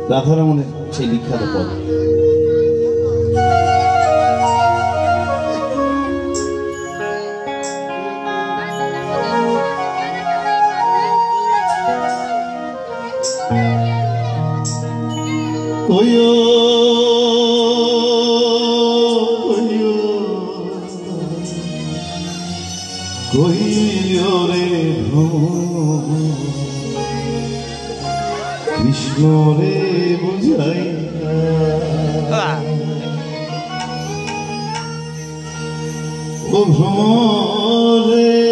রাধারমণের সেই বিখ্যাত পদ। কইও কইও রে কৃষ্ণ রে বুঝাই ও ভ্রমরে